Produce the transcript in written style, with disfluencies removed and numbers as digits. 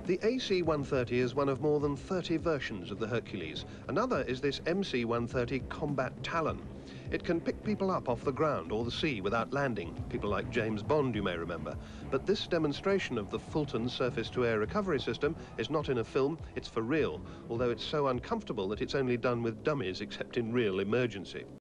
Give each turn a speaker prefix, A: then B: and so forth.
A: The AC-130 is one of more than 30 versions of the Hercules. Another is this MC-130 Combat Talon. It can pick people up off the ground or the sea without landing, people like James Bond, you may remember. But this demonstration of the Fulton surface-to-air recovery system is not in a film, it's for real, although it's so uncomfortable that it's only done with dummies except in real emergency.